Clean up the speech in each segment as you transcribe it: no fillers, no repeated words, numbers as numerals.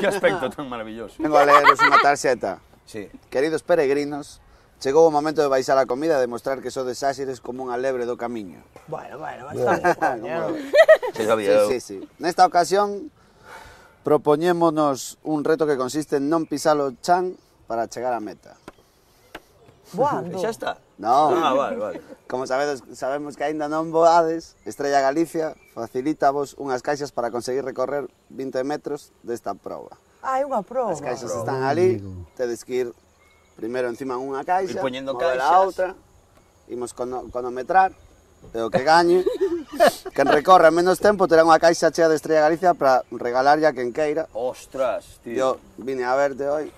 Que aspecto tan maravilloso. Vengo a leeros unha tarxeta. Sí. Queridos peregrinos, chegou o momento de baixar a comida e demostrar que sodes áxiles como unha lebre do camiño. Bueno, bastante, coño. Sí, sabía eu. Sí. Nesta ocasión, propoñémonos un reto que consiste en non pisar o chan para chegar á meta. Voando. Xa está? No. Ah, vale. Como sabemos que aínda non voades, Estrella Galicia facilítavos unhas caixas para conseguir recorrer 20 metros desta proba. Ah, é unha proba. As caixas están ali, tedes que ir primeiro encima dunha caixa, Ir poñendo mover a caixas. outra, imos cronometrar, e o que gañe, quen recorre menos tempo terá unha caixa chea de Estrella Galicia para regalarlle a quen queira. Ostras, tío. Yo vine a verte hoy.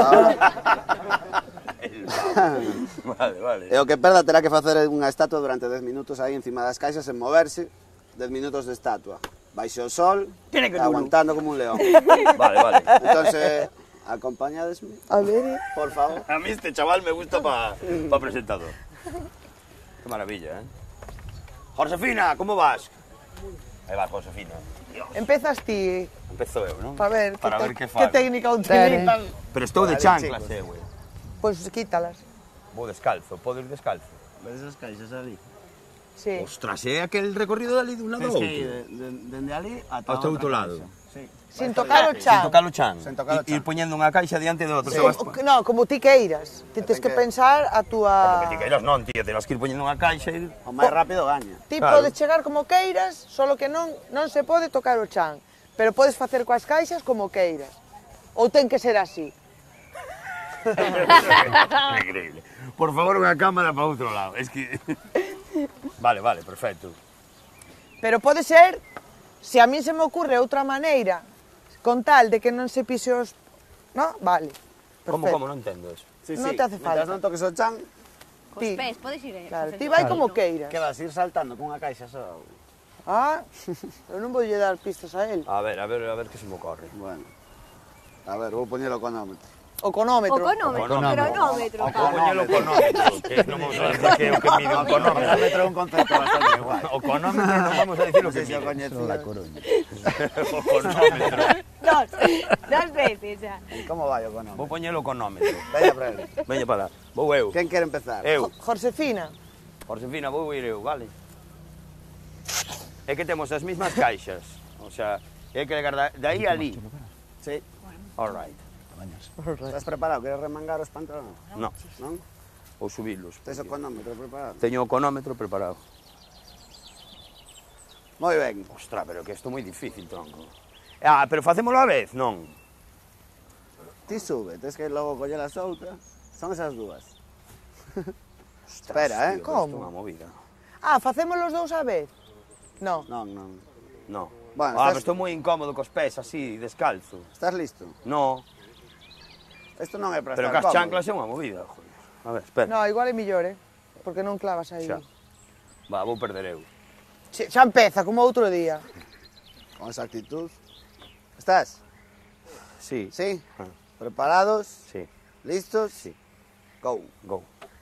Vale. E o que perda terá que facer unha estatua durante 10 minutos aí encima das caixas en moverse, 10 minutos de estatua. Baixo o sol, Tiene que aguantando como un león. Vale. Entonces, acompañadesme, A ver, por favor. A mí este chaval me gusta pa presentador. Qué maravilla, ¿eh? Josefina, ¿cómo vas? Ahí vas, Josefina. Dios. empezas ti, Empezó eu, ¿no? para ver Para ver que que fago. técnica utilizan. Pero estou de Vale, chanclas, chicos. güey. Pois quítalas. Vou descalzo, podo ir descalzo. Ves esas caixas ali? Sí. Ostras, é aquel recorrido dali dun lado Tens ao que ir outro. dende ali Hasta o outro lado. Sí. Sin tocar o chan. Sin tocar o chan. Sin tocar o chan. Ir poñendo unha caixa diante de outro. Sí. No, como ti queiras. Ti tens que pensar a túa... Que ti queiras non, tío, tenas que ir poñendo unha caixa e ir... O máis rápido gaña. Ti Claro. podes chegar como queiras, solo que non se pode tocar o chan. Pero podes facer coas caixas como queiras. Ou ten que ser así. Increíble. Por favor, unha cámara para outro lado. Es que... Vale, perfecto. Pero pode ser, se a mí se me ocurre outra maneira, con tal de que non se pise os... No? Vale. Como, Perfecto. non entendo eso. Sí, Non sí. te hace Mientras falta. non toques o chan, Cos Ti. pés, podes ir Claro, facer ti vai todo como iso. queiras. que vas ir saltando cunha caixa só. Ah, eu non vou lle dar pistas a él. A ver que se me ocorre. Bueno. A ver, vou poñer o cronómetro. O cronómetro. O cronómetro. Vou poñelo o conómetro, que non vamos a decir que é o que mide un O conómetro. cronómetro é un concepto bastante guai. O conómetro non vamos a decir o que Non sei se o mide. coñecías. O conómetro. Dos veces xa. Como vai o cronómetro? Vou poñelo o conómetro. Veña para ele. Veña para lá. Vou eu. Quen quere empezar? Eu. Josefina. Josefina, vou ir eu, vale? É que temos as mismas caixas. O sea, é que de aí a ali. Sí. All right. Estás preparado? Queres remangar os pantalones? No, Non? ou subilos. Tes o cronómetro preparado? Teño o conómetro preparado. Moi ben. Ostras, pero que isto é moi difícil, tronco. Ah, pero facémolo a vez, non? Ti sube, tes que logo coller as outras. Son esas dúas. Ostras, Espera, tío, Como? Isto é unha movida. Ah, facemos os dous a vez? No. Non. No. Bueno, Pero estás- estou moi incómodo cos pés así, descalzo. Estás listo? No, Isto non é para pero estar cas cómodo. chanclas é unha movida, joder. A ver, espera. No, igual é millor, porque non clavas aí. Xa. Va, vou perder eu. Xa empeza, como outro día. Con esa actitud. Estás? Sí. Sí? Ah. Preparados? Sí, Listos? sí. Go. Go.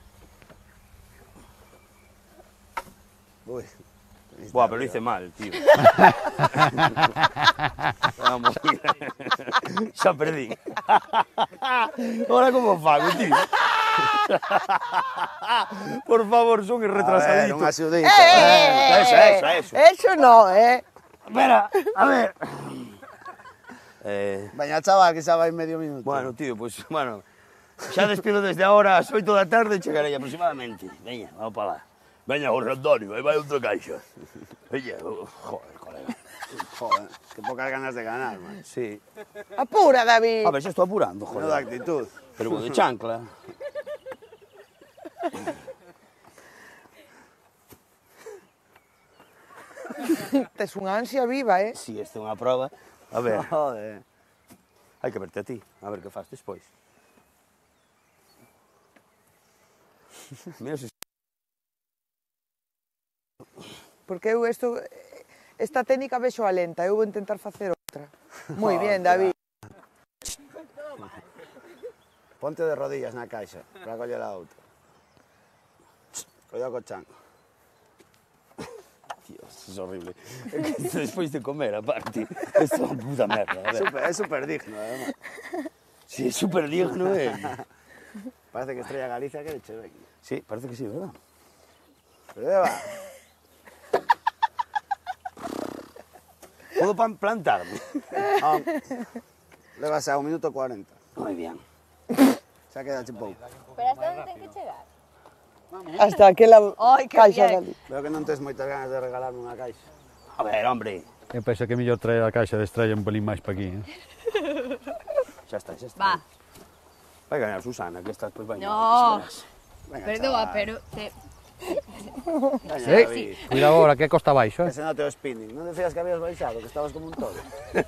Uy. Buah, pero hice mal, tío. Vamos, xa perdí. Ahora como fago, tío? Por favor, son A ver, retrasadito. unha axudita. Eso. Eso no, Espera, a ver. Veña, chaval, que xa vai medio minuto. Bueno, tío, pues, bueno. Xa despido desde ahora ás 8 da tarde e chegarei aproximadamente. Veña, vamos para lá. Veña, Jorge Antonio, aí vai outra caixa. Veña, joder, colega. Joder, que pocas ganas de ganar, man. Sí. Apura, David. A ver, xa estou apurando, Menuda joder. actitud. Pero vou de chancla. Tes unha ansia viva, Si, esta é unha proba. A ver, Joder. hai que verte a ti, a ver que faz despois. Mira se... Porque eu esta técnica vexo a lenta, eu vou intentar facer outra. Moi bien, David. Ponte de rodillas na caixa para coller a outra. Cuidado co chan. Tío, Es horrible. Después de comer, aparte. Es una puta mierda. A ver. Es súper digno, además. Sí, es súper digno. Parece que Estrella Galicia que eche ben. Sí, parece que sí, ¿verdad? Prueba. ¿Puedo plantarme? Levas a 1 minuto 40. Muy bien. Xa queda pouco. Pero hasta onde ten que chegar? Hasta aquela Ai, que caixa bien. dali. Veo que non tes moitas ganas de regalarme unha caixa. A ver, hombre. Eu penso que é mellor traer a caixa de Estrella un pelín máis para aquí, Ya está, ya está. Va. Vai ganar Susana, que estás pues bañando. No. Venga, Perdoa, chaval. pero... Veña, Eh, David. Cuidado ahora, que costa baixo, Que se note o spinning. Non decías que habías baixado, que estabas como un toro.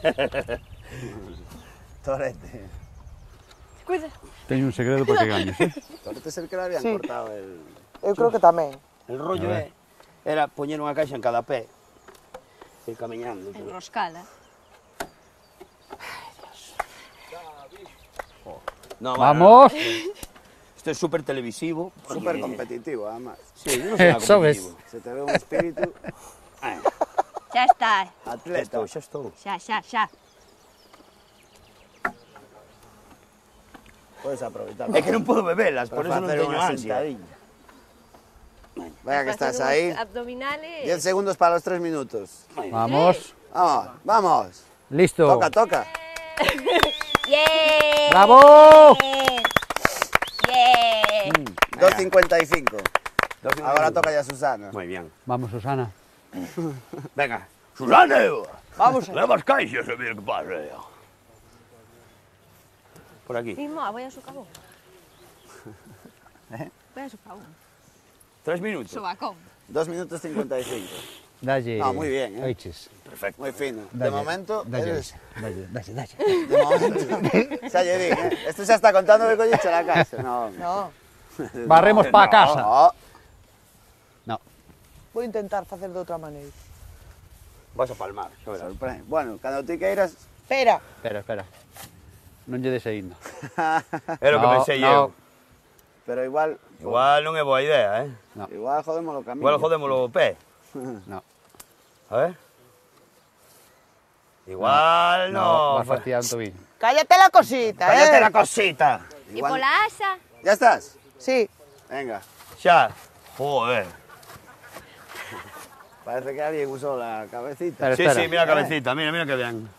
Torete. Cuida. Teño un segredo para que gañes, Torete ser que le habían Sí. cortado el... Eu creo que tamén. El rollo era poñer unha caixa en cada pé. Ir camiñando. Enroscala. No, Vamos. Esto es súper televisivo. Súper competitivo, además. Sí, yo no soy nada ¿Sabes? competitivo. Se te ve un espíritu Xa está. atleta. Ya estou. Xa. Podes aproveitar. É que non podo bebelas, por eso non facer teño unha ansia. sentadilla. Venga, que estás Facer aí. uns abdominales. 10 segundos para los 3 minutos. Vamos. Vamos. Listo. Toca. ¡Bien! ¡Bravo! ¡Bien! 2.55. Ahora toca ya Susana. Muy bien. Vamos, Susana. Venga. Susana! Vamos a Levas caixas a ver que pasa. Por aquí. Mismo, voy a su cabo. Voy a su cabo. 3 minutos. Sobacón. 2 minutos 55. Dalle. No, muy bien, Oiches. Perfecto. Muy fino. De Dalle, momento, Dalle. eres... Dalle. De momento. Xa lle di, ¿eh? Esto xa está contando que colliche la casa. No, No, Barremos para casa. No. No. vou intentar facer de outra maneira. Vas a palmar. xa verás. Sorprende. Bueno, cando ti queiras... Espera, Espera. Non lle des indo. É o que pensei eu. Pero igual... Igual non é boa idea, Igual jodemos o camino. Igual jodémolo o pé. No. A ver. Igual no. Vas fastidiar un tobillo. cállate la cosita, Cállate la cosita. ¿Y por la asa? ¿Ya estás? Sí, Venga. Xa. Joder. Parece que alguien usó la cabecita. Pero Sí, espera. sí, mira la cabecita. Mira que bien.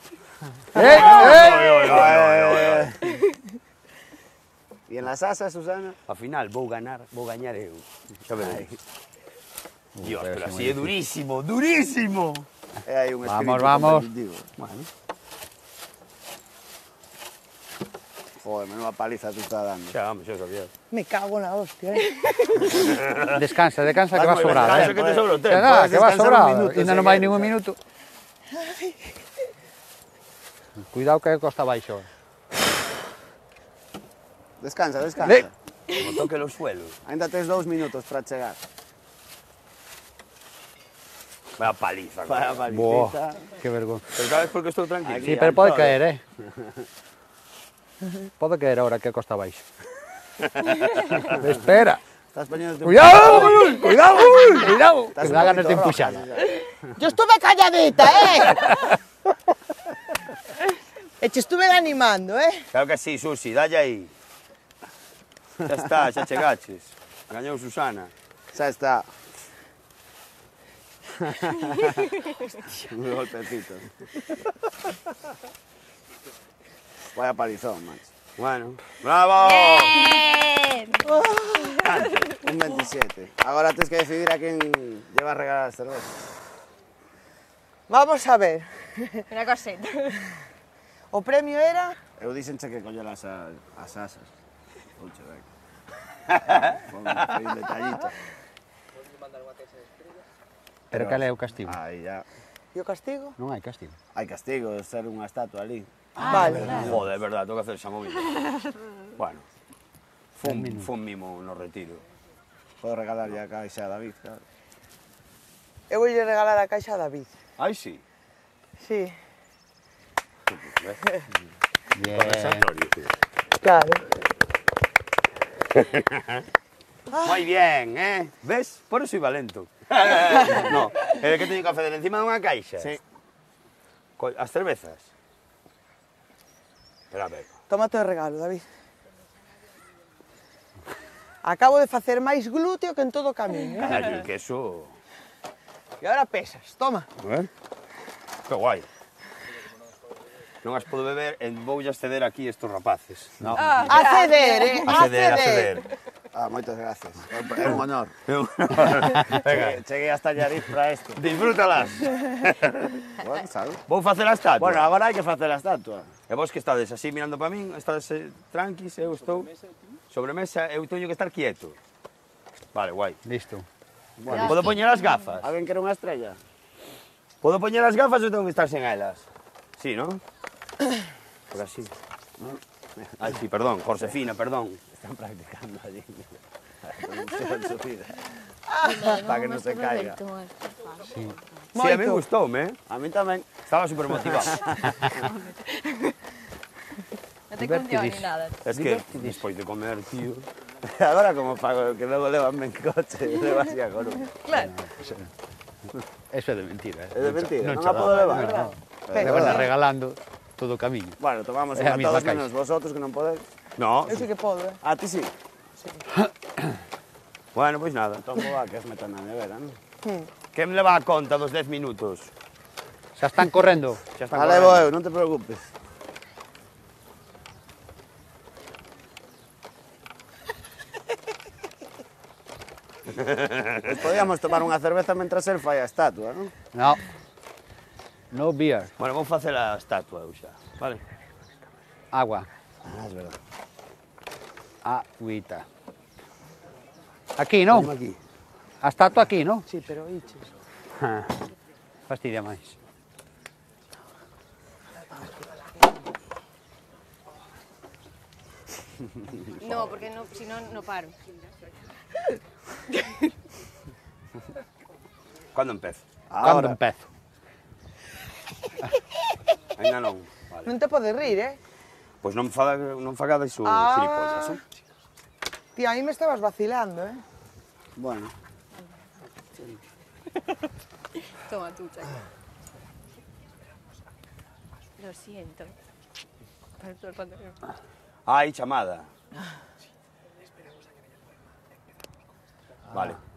¿Y en las asas, Susana? Al final vou gañar eu. Xa veréis. Dios, pero pero sí, así muy é durísimo, durísimo. Hay un espíritu Vamos. competitivo. Bueno. Joder, menuda paliza tú estás dando. Xa, vamos, xa sabía. me cago na hostia. Descansa, que vas muy bien, sobrado. Descansa que te sobra o tempo. Que nada, Puedes que vas descansar un sobrado. minuto, Ainda si non vai queres. ningún minuto. Cuidado que costa baixo. Descansa. Como toque los suelos. Ainda tes 2 minutos para chegar. Vaya paliza. Para coño. palicita. Que vergonza. Pero sabes por que estou tranquilo? Sí, pero pode caer, Pode caer ahora que costa baixo. Espera. Estás poniéndote Cuidado, cuidado. Estás Que un da ganas de poquito roja, empuxar. Yo estuve calladita, E te estuve animando, Claro que sí, Susi, dalle aí. Xa está, xa chegaches. Gañou Susana. Ya está. Un golpecito. Vaya palizón, macho. Bueno, bravo. ¡Bien! Un 27. Ahora tienes que decidir a quién lleva a regalar las cervezas. Vamos a ver. Una coseta. O premio era... Eu dixenche que coller as asas. Pucha, venga. Foi un detallito. Pero cal é o castigo? Aí ya. E o castigo? Non hai castigo. Hai castigo de ser unha estatua ali. Vale. Joder, é verdad, tengo que hacer esa movida. Bueno, fun mimo no retiro. Podo regalarlle a caixa a David, claro. Eu voulle regalar a caixa a David. Ai, sí. Sí, Bien. claro. Muy bien, ¿eh? ¿Ves? Por eso iba lento. No, E que teño que facer encima dunha caixa? Sí. As cervezas? Espera a ver. Tómate o regalo, David. Acabo de facer máis glúteo que en todo o camiño. Carallo, que eso... E agora pesas, toma. A ver. Que guai. Non as podo beber e voulle ceder aquí estes rapaces. No. A ceder, A ceder. Ah, moitas gracias. É un honor. Venga, Cheguei hasta Allariz para isto. disfrútalas. Bueno, sabes? Vou facer a estatua. Bueno, agora hai que facer a estatua. E vos que estades así mirando para min, estades tranquis, eu estou sobre mesa, eu teño que estar quieto. Vale, guai. Listo. Podo poñer as gafas? Alguén quere unha estrella? Podo poñer as gafas ou tengo que estar sen elas? Sí, non? Por así. Ai, sí, perdón, Josefina, perdón. Están practicando allí. Para que non se caiga. Sí. Sí, a mí gustoume, A mí tamén. Estaba super motivado. No te funciona ni nada. Es que despois de comer, tío... Agora como pago, que logo levanme en coche, levo así a Coruña. Claro. Eso é de mentira. É de mentira, non che a dá. podo levar. Te van regalando todo o camiño. Bueno, tomamos É a unha mesma todos caixa. menos vosotros que non podeis. No, Eu sí que podo, A ti sí. bueno, pois nada. Entón vou a que es metan na nevera, non? Que me leva a conta dos 10 minutos? Xa están correndo. Xa están A levo correndo. eu, non te preocupes. Pues podíamos tomar unha cerveza mentras el fai a estatua, non? No. No beer. Bueno, vou facer a estatua eu xa, vale? Agua. Ah, es verdad. Agüita. Aquí, non? Veño aquí. A estatua aquí, non? Sí, pero iches. Fastidia máis. No, porque no, si no, no paro. Cando empezo? Cando Ahora. empezo? Ainda non. Vale. Non te podes rir, Pois non fagades o Ah. xilipollas, eh? Ti, a mí me estabas vacilando, Bueno, Toma tú, chaco. Lo siento. Ai, chamada. Vale.